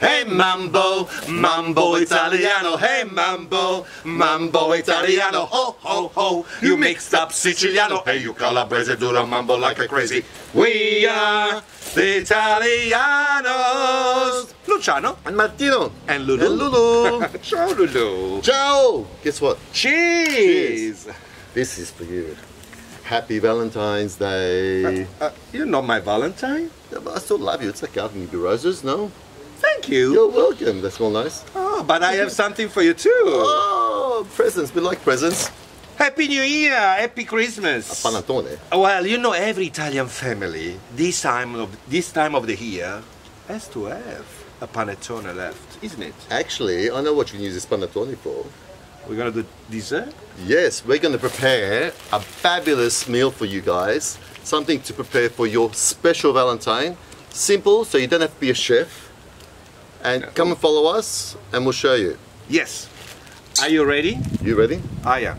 Hey mambo, mambo italiano. Hey mambo, mambo italiano. Ho ho ho, you mixed up Siciliano. Hey you Calabrese, do the mambo like a crazy. We are the Italianos. Luciano And Martino. and Lulu. And Lulu. Ciao Lulu. Ciao. Guess what? Cheese. This is for you. Happy Valentine's Day. You're not my Valentine. Yeah, but I still love you. It's okay. I can give you roses, no? Thank you. You're welcome. That smells nice. Oh, but I have something for you too. Oh, presents. We like presents. Happy New Year, Happy Christmas. Panettone. Well, you know, every Italian family this time of the year has to have a panettone left, isn't it? Actually, I know what you can use this panettone for. We're gonna do dessert. Yes, we're going to prepare a fabulous meal for you guys. Something to prepare for your special Valentine. Simple, so you don't have to be a chef. And come and follow us, and we'll show you. Yes. Are you ready? You ready? I am.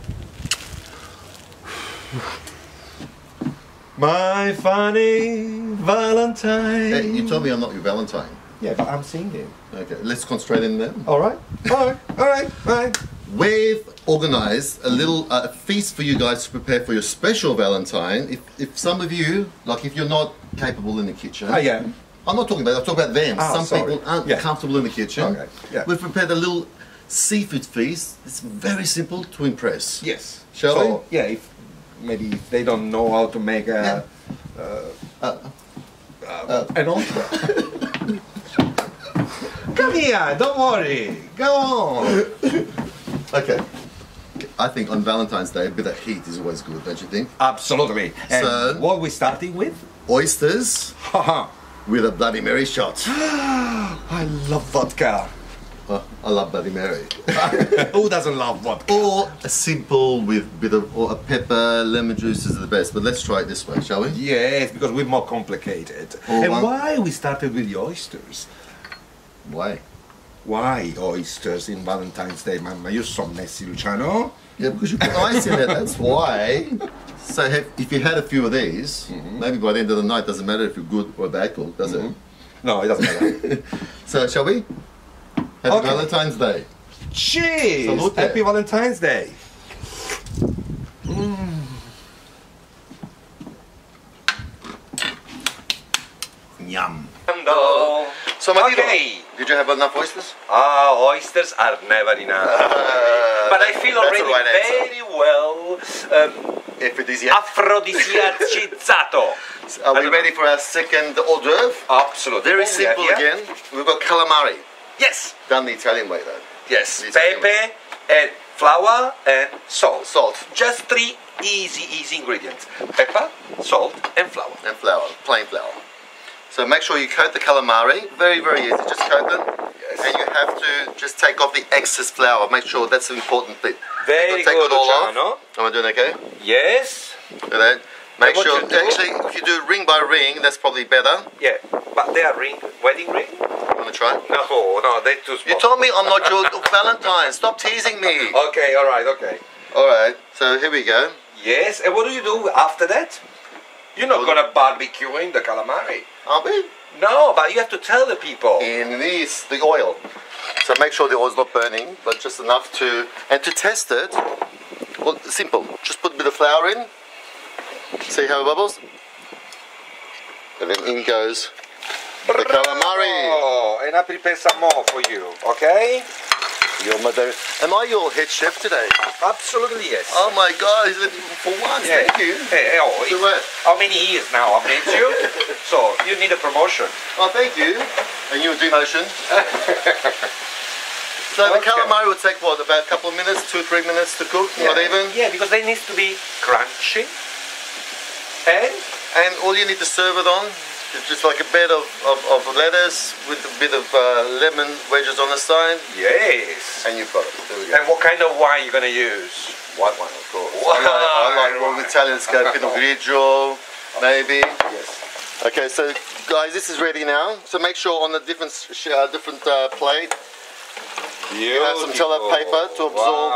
My funny Valentine. Hey, you told me I'm not your Valentine. Yeah, but I'm singing. Okay, let's concentrate in there. All right. All right. All right. All right. We've organised a little feast for you guys to prepare for your special Valentine. If some of you, like if you're not capable in the kitchen. I am. I'm not talking about, I'm talking about them. Oh, some sorry. people aren't Yeah. comfortable in the kitchen. Okay, yeah. We've prepared a little seafood feast. It's very simple to impress. Yes. Shall we? Yeah. If maybe if they don't know how to make a an entree. Come here. Don't worry. Go on. Okay. I think on Valentine's Day, a bit of heat is always good, don't you think? Absolutely. And So- what are we starting with? Oysters Haha. with a Bloody Mary shot. I love vodka. I love Bloody Mary. Who doesn't love vodka? Or a simple with bit of or a pepper, lemon juice is the best. But let's try it this way, shall we? Yes, because we're more complicated. Oh, and one- why we started with the oysters? Why? Why oysters in Valentine's Day, Mamma? You're so messy, Luciano. Yeah, because you put ice in it. That's why. So if you had a few of these, maybe by the end of the night, doesn't matter if you're good or bad cook, does it? No, it doesn't matter. So shall we? Happy Okay. Valentine's Day. Cheers! Salute. Happy Valentine's Day. Yum. No. So Martino, Okay. did you have enough oysters? Oysters are never enough. But I feel That's already the right answer. very well Aphrodisiac. aphrodisiacizzato. Are we ready for our second hors d'oeuvre? Absolutely. Very simple Yeah. again. We've got calamari. Yes. Done the Italian way though. Yes. The Italian way. Pepe and flour and salt. Salt Just three easy ingredients. Pepper, salt and flour. and flour, plain flour. So make sure you coat the calamari. Very, very easy. Just coat them. Yes. And you have to just take off the excess flour. Make sure that's an important bit. Very Take good, it all Luciano. off. Am I doing okay? Yes. Do that. Make And what sure, you do- actually, if you do ring by ring, that's probably better. Yeah. But they are wedding ring? You want to try? No, they're too small. You told me I'm not your Valentine. Stop teasing me. Okay, alright, okay. All right. So here we go. Yes, and what do you do after that? You're not gonna barbecue in the calamari. Are we? No, but you have to tell the people. In the oil. So make sure the oil's not burning, but just enough to, and to test it, well, simple. Just put a bit of flour in, see how it bubbles, and then in goes the calamari. Oh, and I prepare some more for you, okay? Your mother. Am I your head chef today? Absolutely yes. Oh my God, for once, Yeah. thank you. Hey, So what? how many years now I've met you? So you need a promotion. Oh, thank you. And you a demotion. So the Okay. calamari will take what, about a couple of minutes, 2-3 minutes to cook, not even? Yeah, because they need to be crunchy. And And all you need to serve it on is just like a bed of lettuce with a bit of lemon wedges on the side, yes. and you've got it. There we go. And what kind of wine you gonna use? White wine, of course. Wine. I like what Italians go, Pinot Grigio, maybe. Yes. Okay, so guys, this is ready now. So make sure on a different plate You have some toilet paper to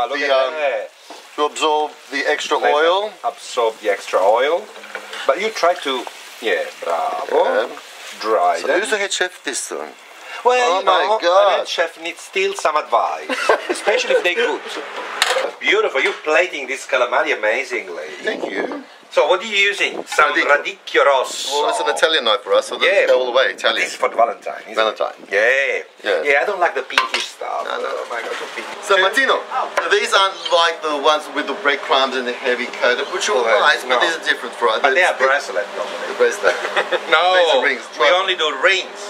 absorb the extra oil. Absorb the extra oil. But you try to, yeah, bravo. Dry So them. who's the head chef this time? Well, Oh you my know, God. a head chef needs still some advice, especially if they cook. Beautiful, you're plating this calamari amazingly. Thank you. So what are you using? Some radicchio rosso. Well, it's an Italian knife for us, so let's go all the way Italian. This is for Valentine, isn't Valentine. it? Yeah. Yeah. Yeah, I don't like the pinkish stuff. No, no. Oh my God, so pinky. So Martino, these aren't like the ones with the breadcrumbs and the heavy coated, which are nice, but no. these are different for us. But they are bracelet, The normally. bracelet. No, These are rings. we only do rings.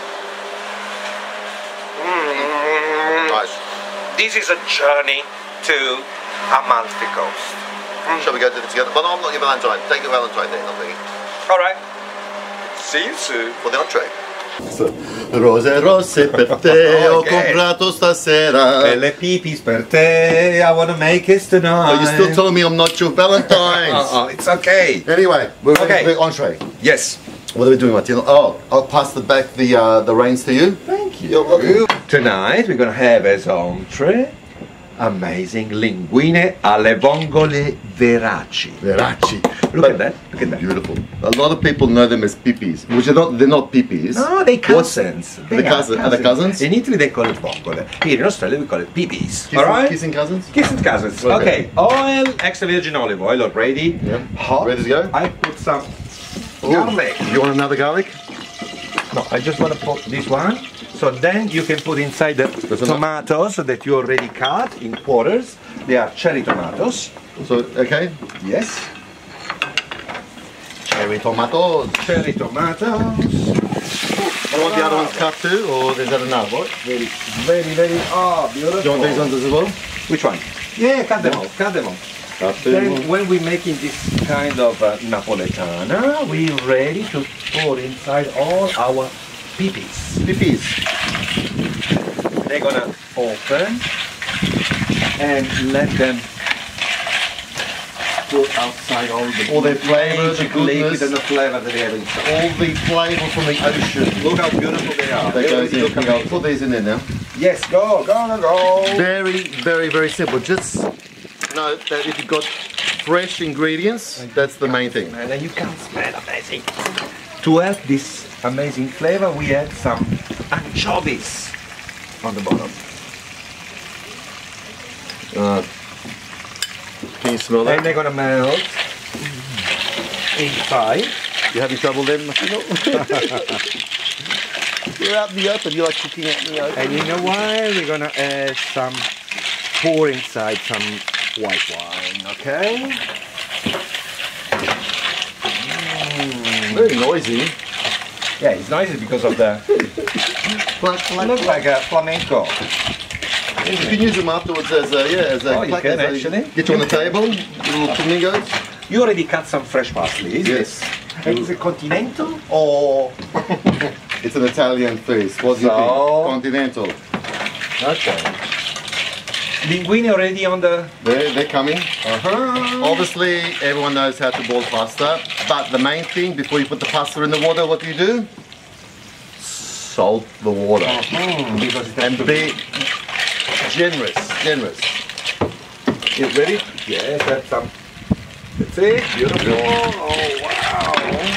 Nice. This is a journey to Amalfi Coast. Shall we go do this together? But no, I'm not your Valentine. Take your Valentine then, I'm thinking. All right. See you soon. For the entree. Rose rosse per te ho comprato stasera. Le pipis per te, I wanna make it tonight. Oh, you still telling me I'm not your Valentine? It's okay. Anyway, we're ready Okay. for the entree. Yes. What are we doing, Martino? Oh, I'll pass back the reins to you. Thank You're welcome. Tonight we're gonna have as entree amazing linguine alle vongole veraci. Veraci. Look at that. Look at that. Beautiful. A lot of people know them as pipis, which are not. They're not pipis. No, they cousins. The cousin- are they cousins? In Italy they call it vongole. Here in Australia we call it pipis. Kissing, All right. kissing cousins. Kissing cousins. Okay. Okay. Oil, extra virgin olive oil already. Yeah. Hot. Ready to go? I put some garlic. You want another garlic? No, I just want to put this one. So then you can put inside the tomatoes that you already cut in quarters. They are cherry tomatoes. So okay. Yes. Cherry tomatoes. Cherry tomatoes. Do you want the other ones cut too, or is that enough? What? Very, very, beautiful. Do you want these ones as well? Which one? Yeah, cut them all, cut them all. Cut Then when we're making this kind of napoletana, we're ready to pour inside all our pipis. Pipis. They're gonna open and let them put outside all their flavour, the magic liquid goodness. and the flavor that they have inside. All the flavour from the ocean. Look how beautiful they are. That goes in. Look Here you go. Put these in there now. Yes, go. Very, very, very simple. Just know that if you've got fresh ingredients, that's the main thing. And then you can smell amazing. To help this amazing flavor, we add some anchovies on the bottom. Can you smell And that? they're gonna melt inside. You having trouble then, Martino? You're out in the open. You like cooking out in the open. And you know why? We're gonna add some, pour inside some white wine, okay? Very noisy. Yeah, it's noisy because of the, looks like a flamenco. You can use them afterwards as a Oh, you plaque, can as a- actually. Get you on the table, little flamingos. You already cut some fresh parsley, is Yes. it? And is it continental or? It's an Italian feast. What do you So- think? Continental. Okay. Linguine already on the... They're coming. Uh-huh. Obviously, everyone knows how to boil pasta, but the main thing before you put the pasta in the water, what do? Salt the water. Because it has And to be generous. You ready? Yes, that's some. That's it. Beautiful. Oh, wow.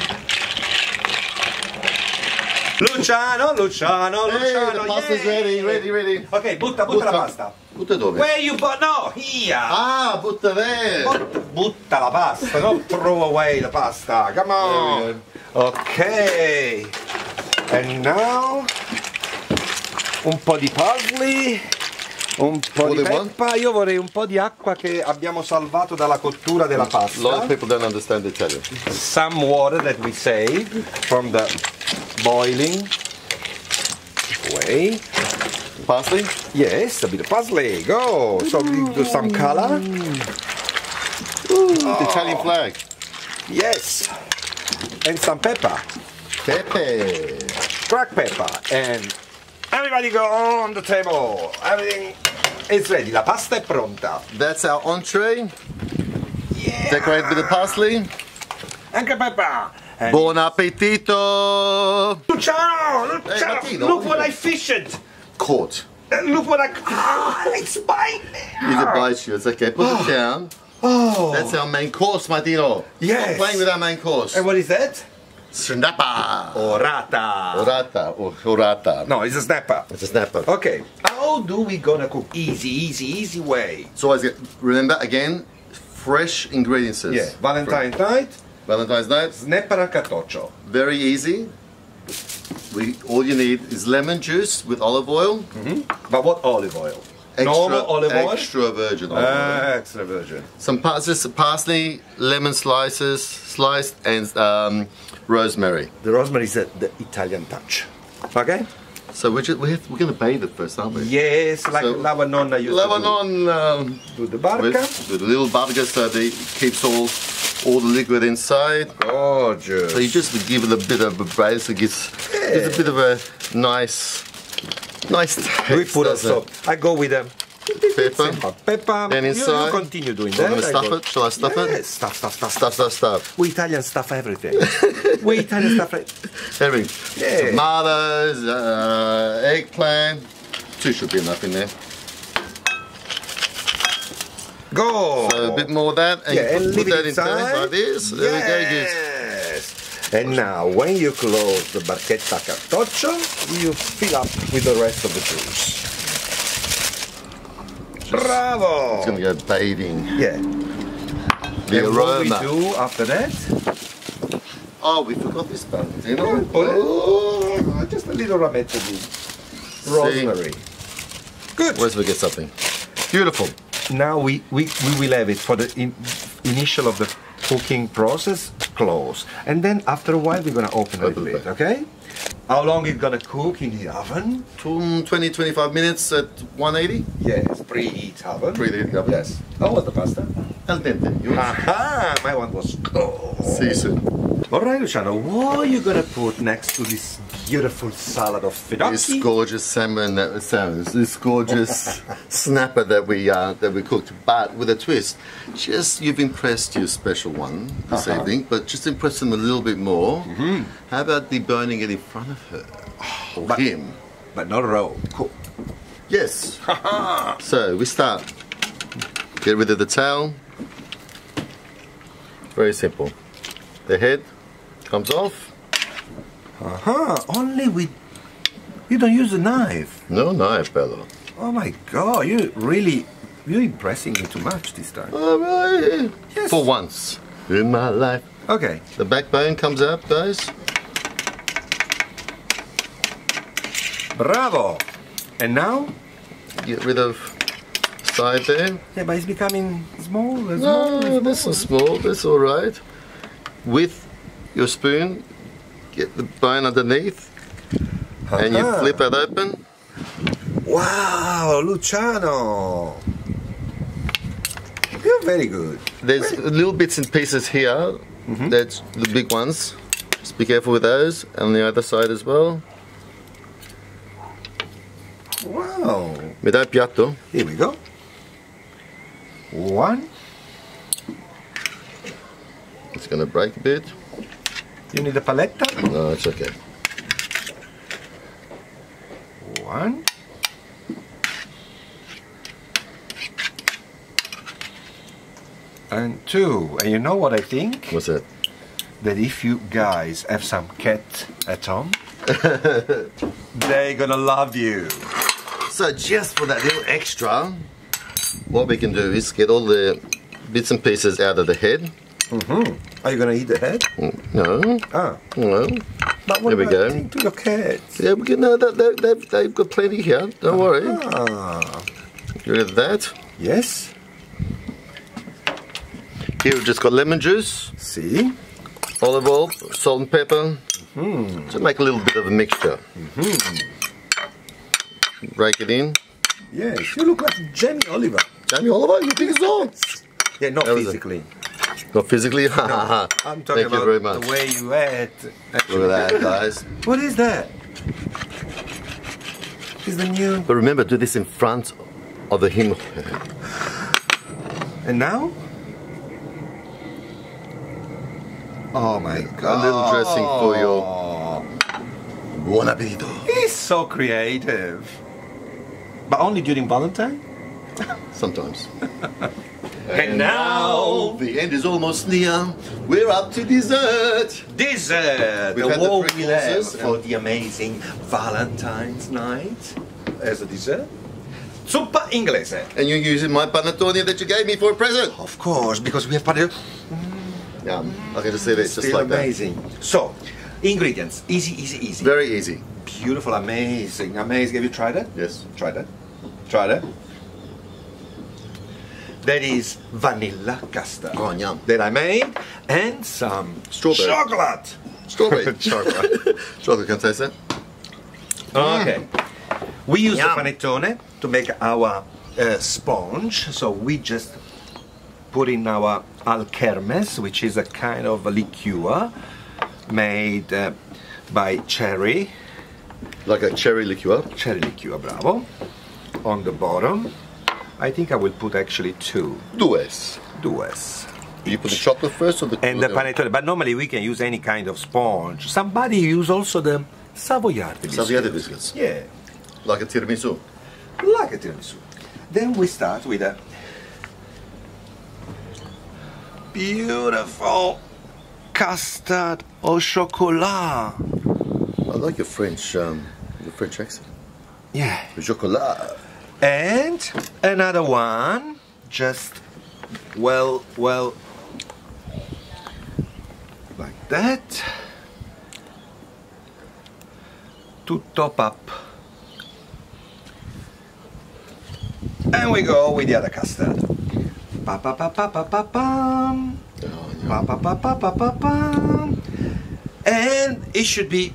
Luciano. Hey, the pasta's yay. ready. Ok, butta la pasta. Butta dove? Where you put? No, here. Ah, butta there. Butta la pasta, don't throw away the pasta. Come on. There we Ok. And now un po' di parsley, un po' di What do you peppa. Io vorrei un po' di acqua che abbiamo salvato dalla cottura della A lot of pasta. people don't understand Italian. Some water that we saved from the boiling way. Parsley? Yes, a bit of parsley. Go. So we do some color. The Italian flag. Yes. And some pepper. Pepe. Cracked pepper. And everybody go on the table. Everything is ready. La pasta è pronta. That's our entree. Yeah. Decorated with the parsley. Anche pepper. And Buon appetito! Luciano, Hey, Martino, look what what is I fished. Caught. Look what it's biting. If it bites you, it's okay. Put it down. Oh. That's our main course, Martino. Yes. Stop playing with our main course. And what is that? Snapper. Orata. Orata. No, it's a snapper. It's a snapper. Okay, how do we gonna cook? Easy way. So always remember again, fresh ingredients. Yeah, Valentine's night, Valentine's night. snapper al cartoccio. Very easy. All you need is lemon juice with olive oil. But what olive oil? Normal olive oil? Extra virgin olive oil. Extra virgin. Some parsley, lemon sliced, and rosemary. The rosemary is the Italian touch. Okay? So we're going to bathe it first, aren't we? Yes, like So, Lava Nonna used to Lebanon. do. Do the barca. With a little barca so that it keeps all the liquid inside. Gorgeous. So you just give it a bit of a braise, so it gives a bit of a nice taste. We put doesn't also, I go with them. Pepper. Pepper. And You inside. continue doing We're that. going to I stuff go- it. Shall I stuff it? Yes, stuff. Stuff. We Italians stuff everything. We Italians stuff Everything. Yeah. Tomatoes, eggplant. 2 should be enough in there. Go. So a bit more of that, and Yeah, you and put leave that it in there inside. like this. There we go, good. Yes. And now, when you close the barchetta cartoccio, you fill up with the rest of the juice. Bravo! It's going to go bathing. Yeah. The And what we aroma. do after that? Oh, we forgot this Valentino. Oh, just a little rametto di rosemary. Good. Where's we get something? Beautiful. Now we will have it for the initial of the cooking process close, and then after a while we're gonna open a little bit. Okay? How long it gonna cook in the oven? 20-25 minutes at 180. Yes, preheat oven. Preheat oven. Yes. How was the pasta? Al dente. Yours? Aha! My one was cold. See you soon. All right, Luciano. What are you gonna put next to this beautiful salad of This finocchi? gorgeous salmon, this gorgeous snapper that we cooked, but with a twist. Just you've impressed your special one this evening, but just impress them a little bit more. How about the burning it in front of her or But- him? But not raw. Cool. Yes. So we start. Get rid of the towel. Very simple. The head comes off. Only with. You don't use a knife. No knife, Bello. Oh my God! You're impressing me too much this time. All right. Yes. For once in my life. Okay. The backbone comes out, guys. Bravo. And now? Get rid of the side there. Yeah, but it's becoming small. No, this is small. That's all right. With your spoon, get the bone underneath, and you flip it open. Wow, Luciano. You're very good. There's little bits and pieces here. That's the big ones. Just be careful with those. On the other side as well. Wow. Mi dai il piatto? Here we go. One. It's gonna break a bit. You need a paletta? No, it's okay. One. And two. And you know what I think? What's that? That if you guys have some cat at home, they're gonna love you. So just for that little extra, what we can do is get all the bits and pieces out of the head. Are you gonna eat the head? No, Ah. no. But what There we about go. to your cats? Yeah, we can. No, they've got plenty here. Don't worry. Ah. Get rid of that. Yes. Here we've just got lemon juice, See? olive oil, salt and pepper. To make a little bit of a mixture. Break it in. Yes. You look like Jamie Oliver. Jamie Oliver, you think so? Yeah, not That was physically. Not physically. I'm talking Thank you about very much. the way you ate. Look at that, guys. What is that? Is the new. But remember, do this in front of the hymn. And now? Oh my God. A little dressing for your buon appetito. He's so creative. But only during Valentine? Sometimes. And now, the end is almost near. We're up to dessert. dessert. We've had the What three we'll have courses, for the amazing Valentine's night as a dessert. Zuppa inglese. And you're using my panettone that you gave me for a present. Of course, because we have panettone. Yeah, I can just see that just Still like amazing. So, ingredients. Easy, easy, that. easy. Very easy. Beautiful, amazing, amazing. Have you tried it? Yes. Try that. Try that. That is vanilla custard. Oh, yum. That I made, and some Strawberry. chocolate. Strawberry. Chocolate. Chocolate, can I taste that? Okay. We use Yum. the panettone to make our sponge. So we just put in our alkermes, which is a kind of a liqueur made by cherry. Like a cherry liqueur. Cherry liqueur, bravo. On the bottom. I think I will put actually two. Dues. Dues. You put the chocolate first or the And the panettone. But normally we can use any kind of sponge. Somebody use also the Savoiardi biscuits. Savoiardi biscuits. Yeah. Like a tiramisu. Like a tiramisu. Then we start with a beautiful custard au chocolat. I like your French accent. Yeah. Chocolat. And another one, just well, like that, to top up. And we go with the other custard. Pa pa pa pa pa pa pam. Oh, Pa pa pa pa pa pa pam. And it should be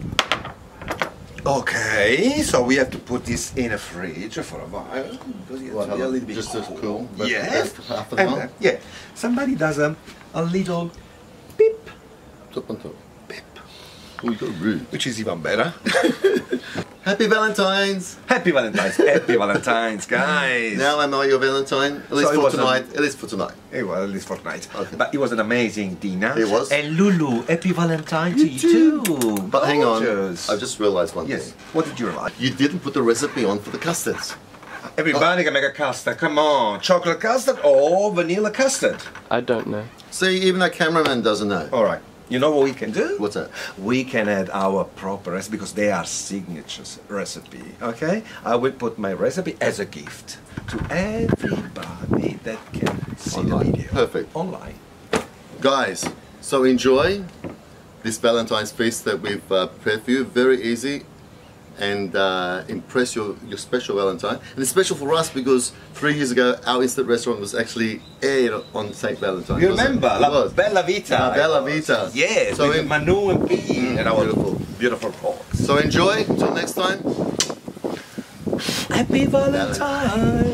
okay. So we have to put this in a fridge for a while because it has to be a little bit just as cool. But Yes. that's half an And hour. then, yeah. Somebody does a little beep, Top on top. beep, Oh, you're rude. which is even better. Happy Valentine's! Happy Valentine's, happy Valentine's, guys. Now am I your Valentine? At least So it for was tonight. At least for tonight. It was at least for tonight. Okay. But it was an amazing dinner. It was. And Lulu, happy Valentine to you too. But hang on, Gorgeous. I've just realised one Yes. thing. What did you realize? You didn't put the recipe on for the custards. Everybody can make a custard. Come on, chocolate custard or vanilla custard. I don't know. See, even our cameraman doesn't know. All right. You know what we can do? What's that? We can add our proper recipe because they are signature recipe. Okay? I will put my recipe as a gift to everybody that can see Online. the video. Perfect. Online. Guys, so enjoy this Valentine's feast that we've prepared for you. Very easy. And impress your special Valentine. And it's special for us because 3 years ago our instant restaurant was actually aired on St. Valentine's. You wasn't it? remember? It La was. Bella Vita. La Bella it was. Vita. Yes, So with in- Manu and Piggy and our beautiful. beautiful pork. So enjoy. Until next time. Happy Valentine's.